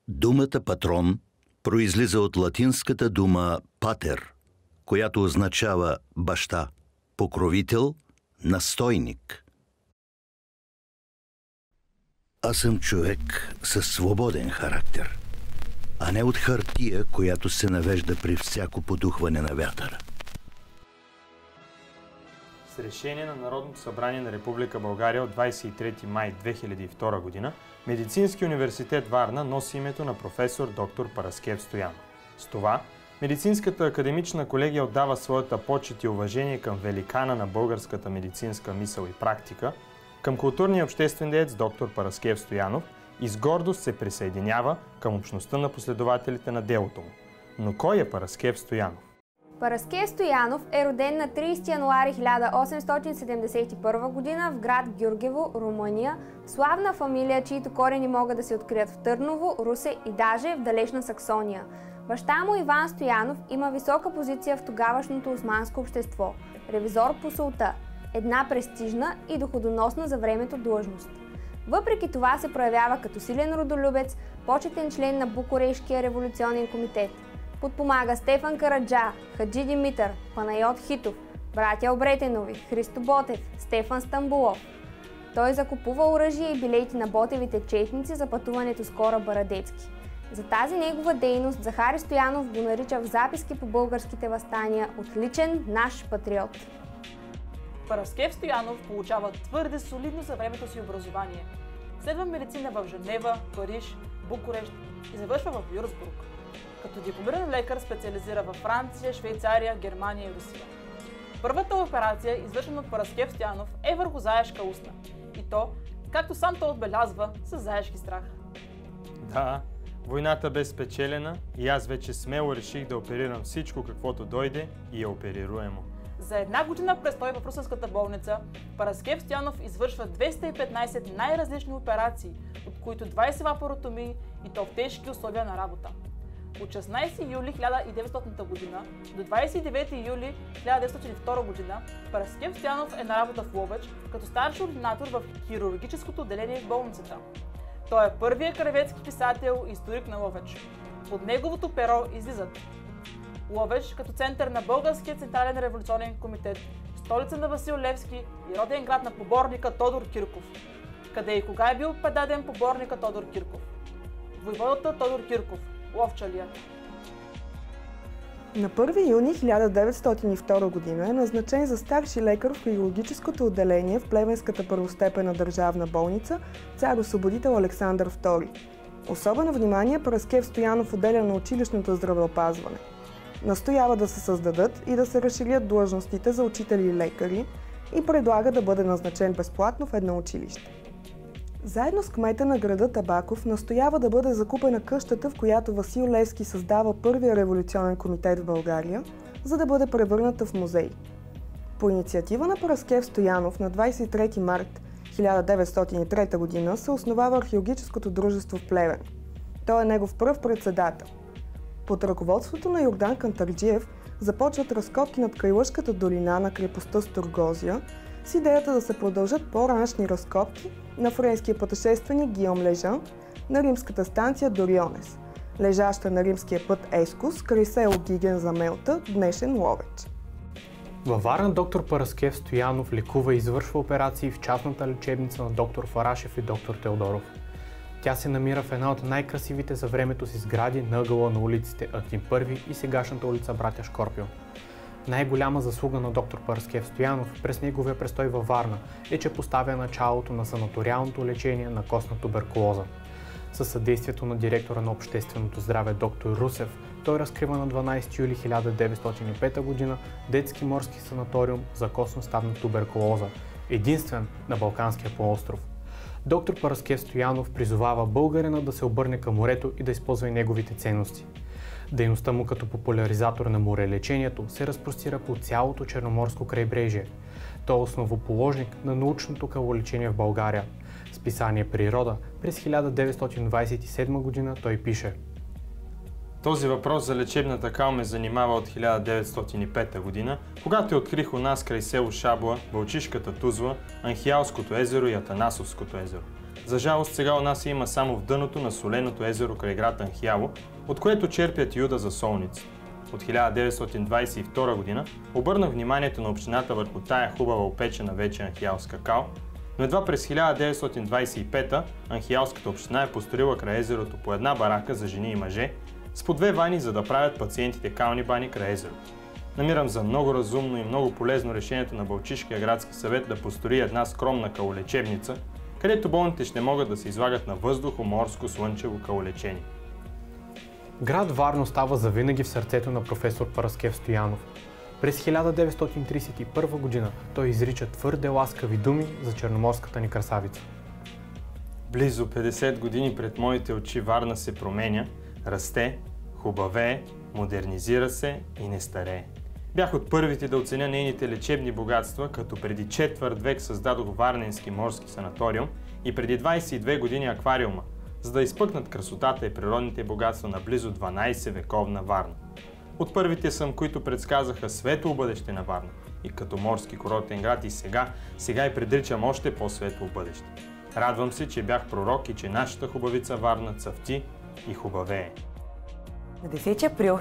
Думата патрон произлиза от латинската дума патер, която означава баща, покровител, настойник. Аз съм човек със свободен характер, а не от хартия, която се навежда при всяко подухване на вятъра. С решение на Народното събрание на Република България от 23 май 2002 година Медицински университет Варна носи името на професор доктор Параскев Стоянов. С това Медицинската академична колегия отдава своята почит и уважение към великана на българската медицинска мисъл и практика, към културния обществен деец доктор Параскев Стоянов и с гордост се присъединява към общността на последователите на делото му. Но кой е Параскев Стоянов? Параскев Стоянов е роден на 30 януари 1871 г. в град Гюргево, Румъния, славна фамилия, чието корени могат да се открият в Търново, Русе и даже в далечна Саксония. Баща му Иван Стоянов има висока позиция в тогавашното османско общество – ревизор по султа, една престижна и доходоносна за времето длъжност. Въпреки това се проявява като силен родолюбец, почетен член на Букурешкия революционен комитет. Подпомага Стефан Караджа, Хаджи Димитър, Панайот Хитов, братя Обретенови, Христо Ботев, Стефан Стамбулов. Той закупува оръжие и билети на Ботевите четници за пътуването с кораба Радецки. За тази негова дейност Захари Стоянов го нарича в записки по българските въстания отличен наш патриот. Параскев Стоянов получава твърде солидно за времето си образование. Следва медицина в Женева, Париж, Букурещ и завършва в Вюрцбург. Като дипломиран лекар специализира във Франция, Швейцария, Германия и Русия. Първата операция, извършена от Параскев Стоянов, е върху заешка устна. И то, както сам той отбелязва, с заешки страх. Да, войната бе спечелена и аз вече смело реших да оперирам всичко, каквото дойде и е оперируемо. За една година престой в Русенската болница, Параскев Стоянов извършва 215 най-различни операции, от които 20 лапаротомии и то в тежки условия на работа. От 16 юли 1900 година до 29 юли 1902 година Параскев Стоянов е на работа в Ловеч като старши ординатор в хирургическото отделение в болницата. Той е първият краеведски писател и историк на Ловеч. Под неговото перо излизат Ловеч като център на Българския централен революционен комитет, столица на Васил Левски и роден град на поборника Тодор Кирков. Къде и кога е бил предаден поборника Тодор Кирков? Войводата Тодор Кирков, Ловчалия. На 1 юни 1902 г. е назначен за старши лекар в хирургическото отделение в Плевенската първостепенна държавна болница цар освободител Александър II. Особено внимание Параскев Стоянов отделя на училищното здравеопазване. Настоява да се създадат и да се разширят длъжностите за учители и лекари и предлага да бъде назначен безплатно в едно училище. Заедно с кмета на града Табаков настоява да бъде закупена къщата, в която Васил Левски създава първия революционен комитет в България, за да бъде превърната в музей. По инициатива на Параскев Стоянов на 23 март 1903 г. се основава археологическото дружество в Плевен. Той е негов пръв председател. Под ръководството на Йордан Кантарджиев започват разкопки над Крайлъшката долина на крепостта Сторгозия с идеята да се продължат по-раншни разкопки на френския пътешественик Гийом Лежан на римската станция Дорионес, лежаща на римския път Ескус, край село Гиген за Мелта, днешен Ловеч. Във Варна доктор Параскев Стоянов лекува и извършва операции в частната лечебница на доктор Фарашев и доктор Теодоров. Тя се намира в една от най-красивите за времето си сгради на ъгъла на улиците Антим I и сегашната улица Братя Шкорпион. Най-голяма заслуга на доктор Параскев Стоянов през неговия престой във Варна е, че поставя началото на санаториалното лечение на костна туберкулоза. Със съдействието на директора на общественото здраве доктор Русев, той разкрива на 12 юли 1905 г. детски морски санаториум за костно-ставна туберкулоза, единствен на Балканския полуостров. Доктор Параскев Стоянов призовава българина да се обърне към морето и да използва и неговите ценности. Дейността му като популяризатор на морелечението се разпростира по цялото Черноморско крайбрежие. Той е основоположник на научното калолечение в България. С писание Природа през 1927 г. той пише: Този въпрос за лечебната кал ме занимава от 1905 година, когато открих у нас край село Шабла, Вълчишката Тузла, Анхиалското езеро и Атанасовското езеро. За жалост сега у нас има само в дъното на соленото езеро край град Анхияло, от което черпят юда за солница. От 1922 година обърнах вниманието на общината върху тая хубава опечена вече анхиялска кал, но едва през 1925 Анхиялската община е построила край езерото по една барака за жени и мъже с по 2 вани, за да правят пациентите кални бани край езерото. Намирам за много разумно и много полезно решението на Балчишкия градски съвет да построи една скромна калолечебница, където болните ще могат да се излагат на въздухо-морско слънчево калолечение. Град Варна остава завинаги в сърцето на професор Параскев Стоянов. През 1931 година той изрича твърде ласкави думи за черноморската ни красавица. Близо 50 години пред моите очи Варна се променя, расте, хубавее, модернизира се и не старее. Бях от първите да оценя нейните лечебни богатства, като преди четвърт век създадох Варненски морски санаториум и преди 22 години аквариума, за да изпъкнат красотата и природните богатства на близо 12 вековна Варна. От първите съм, които предсказаха светло бъдеще на Варна и като морски курортен град и сега и предричам още по-светло бъдеще. Радвам се, че бях пророк и че нашата хубавица Варна цъфти и хубавее. На 10 април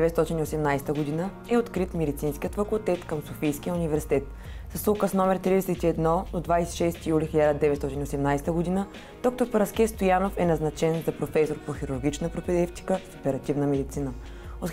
1918 г. е открит медицинският факултет към Софийския университет. С указ номер 31 от 26 юли 1918 г. доктор Параскев Стоянов е назначен за професор по хирургична пропедевтика в оперативна медицина. От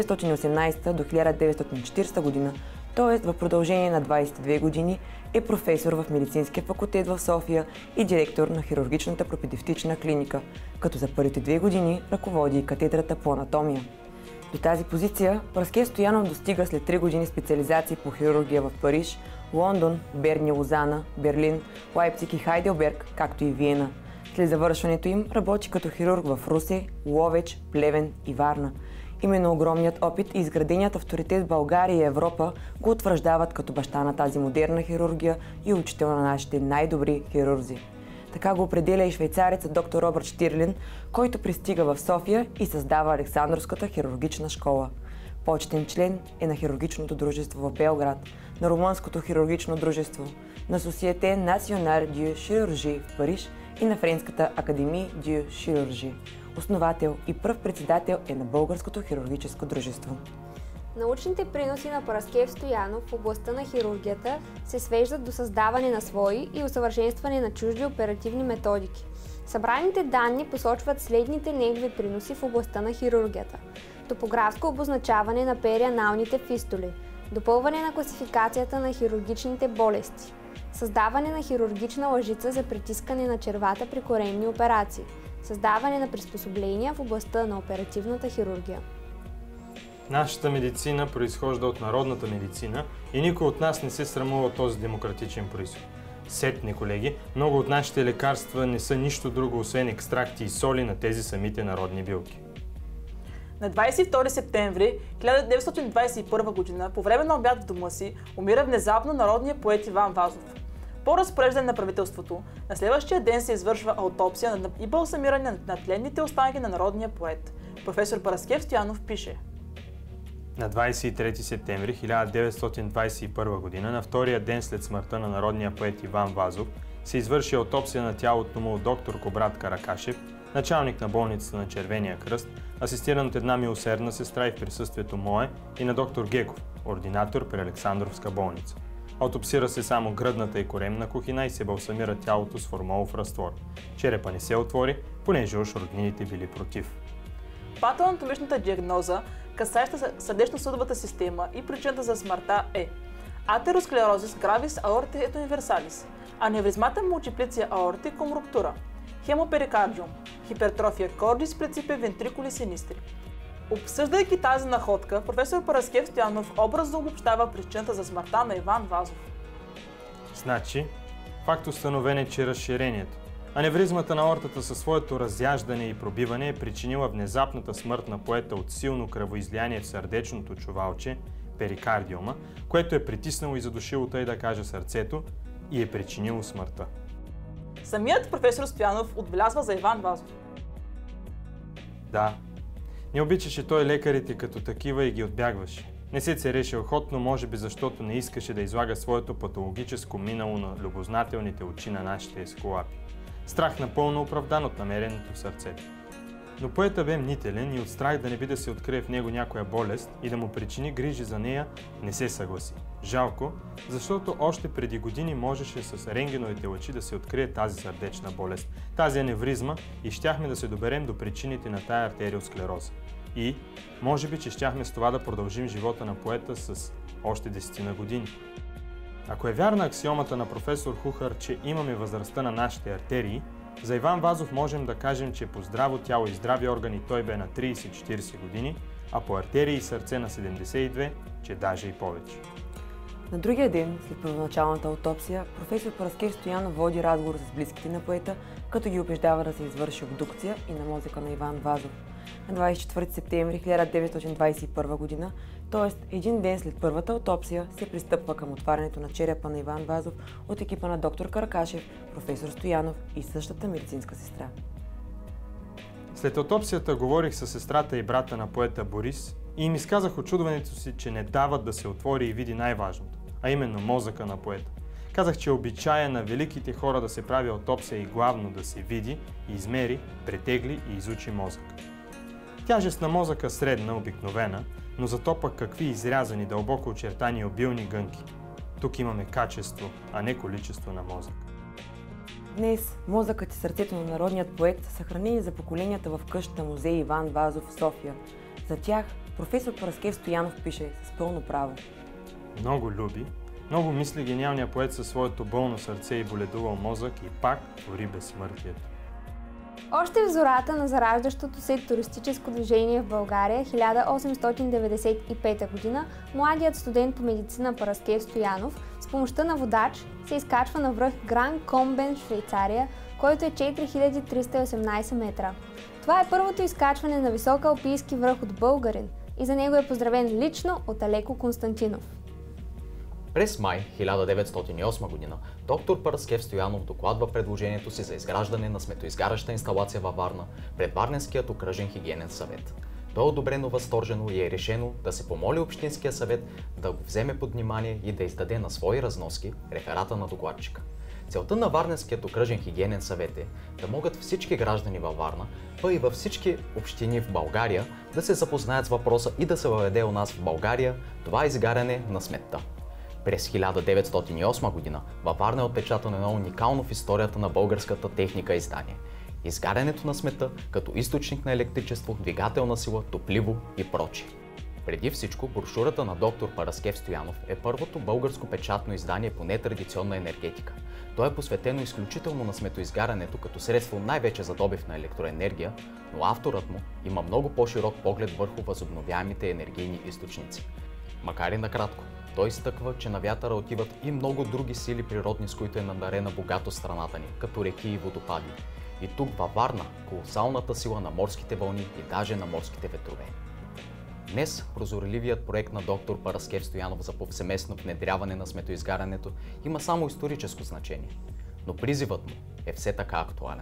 1918 до 1940 г., т.е. в продължение на 22 години, е професор в медицинския факултет в София и директор на хирургичната пропедевтична клиника, като за първите 2 години ръководи и катедрата по анатомия. До тази позиция Параскев Стоянов достига след 3 години специализации по хирургия в Париж, Лондон, Берн, Лозана, Берлин, Лайпциг и Хайделберг, както и Виена. След завършването им работи като хирург в Русе, Ловеч, Плевен и Варна. Именно огромният опит и изграденият авторитет в България и Европа го утвърждават като баща на тази модерна хирургия и учител на нашите най-добри хирурзи. Така го определя и швейцарецът доктор Робърт Штирлин, който пристига в София и създава Александровската хирургична школа. Почетен член е на хирургичното дружество в Белград, на румънското хирургично дружество, на Société Nationale de Chirurgie в Париж и на Френската Академия de Chirurgie. Основател и пръв председател е на Българското хирургическо дружество. Научните приноси на Параскев Стоянов в областта на хирургията се свеждат до създаване на свои и усъвършенстване на чужди оперативни методики. Събраните данни посочват следните негови приноси в областта на хирургията: топографско обозначаване на перианалните фистоли, допълване на класификацията на хирургичните болести, създаване на хирургична лъжица за притискане на червата при коремни операции, създаване на приспособления в областта на оперативната хирургия. Нашата медицина произхожда от народната медицина и никой от нас не се срамува от този демократичен произход. Сетне, колеги, много от нашите лекарства не са нищо друго, освен екстракти и соли на тези самите народни билки. На 22 септември 1921 г. по време на обяд в дома си умира внезапно народният поет Иван Вазов. По разпореждане на правителството, на следващия ден се извършва аутопсия и балсамиране на тленните останки на народния поет. Професор Параскев Стоянов пише: На 23 септември 1921 г., на втория ден след смъртта на народния поет Иван Вазов, се извърши аутопсия на тялото му от доктор Кобрат Каракашев, началник на болницата на Червения кръст, асистиран от една милосердна сестра и в присъствието мое и на доктор Геков, ординатор при Александровска болница. Аутопсира се само гръдната и коремна кухина и се балсамира тялото с формолов разтвор. Черепа не се отвори, понеже уж роднините били против. Патоанатомичната диагноза, касаеща сърдечно-съдовата система и причината за смъртта е атеросклерозис гравис аорти et universalis, аневризмата мултиплиция аорти cum ruptura, хемоперикардиум, хипертрофия кордис принципе вентрикули синистри. Обсъждайки тази находка, професор Параскев Стоянов образно обобщава причината за смъртта на Иван Вазов. Значи, факт установен е, че разширението, аневризмата на аортата със своето разяждане и пробиване е причинила внезапната смърт на поета от силно кръвоизлияние в сърдечното чувалче, перикардиума, което е притиснало и задушило, тъй да каже, сърцето и е причинило смъртта. Самият професор Стоянов отбелязва за Иван Вазов: Да, не обичаше той лекарите като такива и ги отбягваше. Не се цереше охотно, може би защото не искаше да излага своето патологическо минало на любознателните очи на нашите ескулапи. Страх напълно оправдан от намереното в сърцето. Но поетът бе мнителен и от страх да не би да се открие в него някоя болест и да му причини грижи за нея, не се съгласи. Жалко, защото още преди години можеше с рентгеновите лъчи да се открие тази сърдечна болест, тази аневризма и щяхме да се доберем до причините на тая артериосклероза. И, може би, че щяхме с това да продължим живота на поета с още 10 години. Ако е вярна аксиомата на професор Хухър, че имаме възрастта на нашите артерии, за Иван Вазов можем да кажем, че по здраво тяло и здрави органи той бе на 30-40 години, а по артерии и сърце на 72, че даже и повече. На другия ден, след първоначалната аутопсия, професор Параскев Стоянов води разговор с близките на поета, като ги убеждава да се извърши обдукция и на мозъка на Иван Вазов. На 24 септември 1921 година, т.е. един ден след първата аутопсия, се пристъпва към отварянето на черепа на Иван Вазов от екипа на доктор Каракашев, професор Стоянов и същата медицинска сестра. След аутопсията говорих с сестрата и брата на поета Борис и им изказах очудването си, че не дават да се отвори и види най-важното, а именно мозъка на поета. Казах, че обичая на великите хора да се прави аутопсия и главно да се види, измери, претегли и изучи мозък. Тяжест на мозъка средна, обикновена, но зато пък какви изрязани, дълбоко очертани и обилни гънки. Тук имаме качество, а не количество на мозък. Днес мозъкът и сърцето на народният поет са съхранени за поколенията в къщата музей Иван Вазов в София. За тях професор Параскев Стоянов пише с пълно право. Много люби, много мисли гениалният поет със своето болно сърце и боледувал мозък и пак твори безсмъртието. Още в зората на зараждащото се туристическо движение в България 1895 година, младият студент по медицина Параскев Стоянов с помощта на водач се изкачва на връх Гран Комбен в Швейцария, който е 4318 метра. Това е първото изкачване на висок алпийски връх от българин и за него е поздравен лично от Алеко Константинов. През май 1908 година доктор Параскев Стоянов докладва предложението си за изграждане на сметоизгаряща инсталация във Варна пред Варненският окръжен хигиенен съвет. То е одобрено възторжено и е решено да се помоли Общинския съвет да го вземе под внимание и да издаде на свои разноски реферата на докладчика. Целта на Варненският окръжен хигиенен съвет е да могат всички граждани във Варна, па и във всички общини в България да се запознаят с въпроса и да се въведе у нас в България това изгаряне на сметта. През 1908 година във Варна е отпечатано едно уникално в историята на българската техника издание – изгарянето на сметта като източник на електричество, двигателна сила, топливо и прочие. Преди всичко, брошурата на доктор Параскев Стоянов е първото българско печатно издание по нетрадиционна енергетика. То е посветено изключително на сметоизгарянето като средство най-вече за добив на електроенергия, но авторът му има много по-широк поглед върху възобновяемите енергийни източници. Макар и накратко, той изтъква, че на вятъра отиват и много други сили природни, с които е надарена богато страната ни, като реки и водопади. И тук във Варна колосалната сила на морските вълни и даже на морските ветрове. Днес прозорливият проект на доктор Параскев Стоянов за повсеместно внедряване на сметоизгарянето има само историческо значение, но призивът му е все така актуален.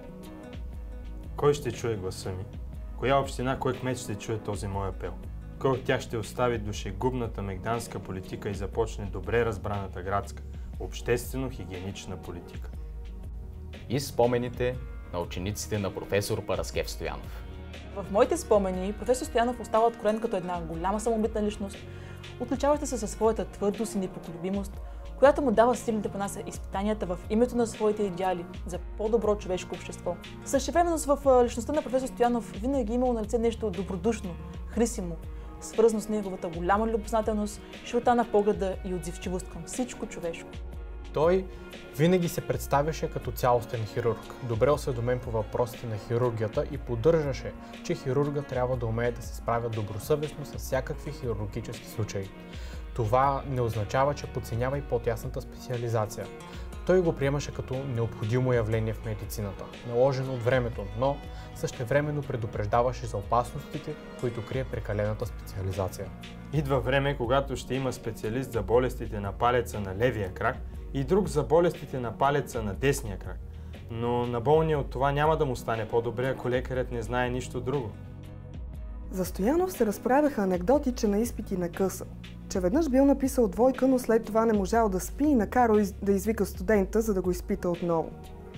Кой ще чуе гласа ми? Коя община, кой кмет ще чуе този мой апел? Кой от тях ще остави душегубната мегданска политика и започне добре разбраната градска, обществено-хигиенична политика? И спомените на учениците на професор Параскев Стоянов. В моите спомени професор Стоянов остава откроен като една голяма самобитна личност, отличаваща се със своята твърдост и непоколебимост, която му дава силно да понася изпитанията в името на своите идеали за по-добро човешко общество. Същевременно в личността на професор Стоянов винаги е имало на лице нещо добродушно, хрисимо, свързано с неговата голяма любознателност, широта на погледа и отзивчивост към всичко човешко. Той винаги се представяше като цялостен хирург, добре осведомен по въпросите на хирургията и поддържаше, че хирурга трябва да умее да се справя добросъвестно с всякакви хирургически случаи. Това не означава, че подценява и по-тясната специализация. Той го приемаше като необходимо явление в медицината, наложено от времето, но същевременно предупреждаваше за опасностите, които крие прекалената специализация. Идва време, когато ще има специалист за болестите на палеца на левия крак и друг за болестите на палеца на десния крак. Но на болния от това няма да му стане по-добре, ако лекарят не знае нищо друго. За Стоянов се разправяха анекдоти, че на изпити накъсал. Че веднъж бил написал двойка, но след това не можал да спи и накарал да извика студента, за да го изпита отново.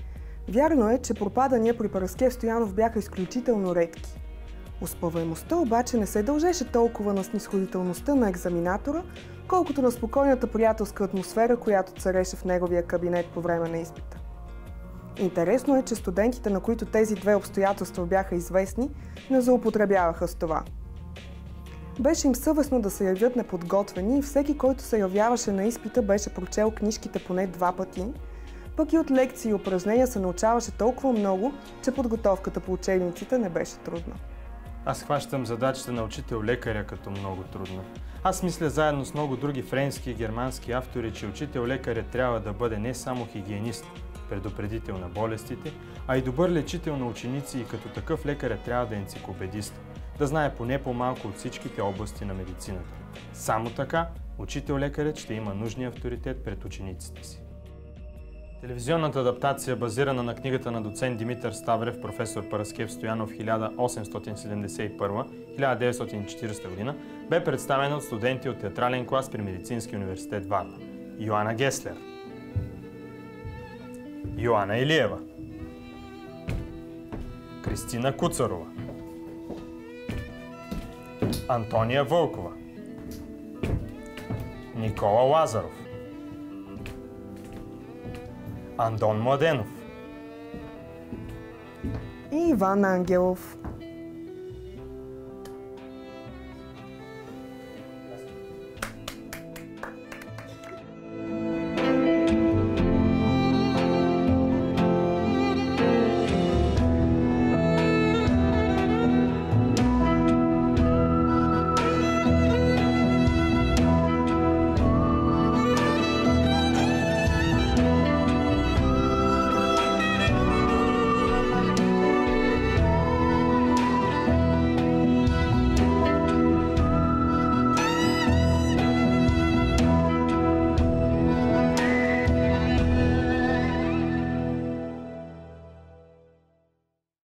Вярно е, че пропадания при Параскев Стоянов бяха изключително редки. Успеваемостта обаче не се дължеше толкова на снисходителността на екзаминатора, колкото на спокойната приятелска атмосфера, която цареше в неговия кабинет по време на изпита. Интересно е, че студентите, на които тези две обстоятелства бяха известни, не злоупотребяваха с това. Беше им съвестно да се явят неподготвени и всеки, който се явяваше на изпита, беше прочел книжките поне 2 пъти, пък и от лекции и упражнения се научаваше толкова много, че подготовката по учебниците не беше трудна. Аз хващам задачата на учител-лекаря като много трудна. Аз мисля заедно с много други френски и германски автори, че учител-лекаря трябва да бъде не само хигиенист, предупредител на болестите, а и добър лечител на ученици и като такъв лекаря трябва да е енциклопедист, да знае поне по-малко от всичките области на медицината. Само така учител-лекарят ще има нужния авторитет пред учениците си. Телевизионната адаптация, базирана на книгата на доцент Димитър Ставрев, професор Параскев Стоянов 1871-1940 г., бе представена от студенти от театрален клас при Медицинския университет Варна. Йоана Геслер, Йоана Илиева, Кристина Куцарова, Антония Вълкова, Никола Лазаров, Андон Младенов и Иван Ангелов.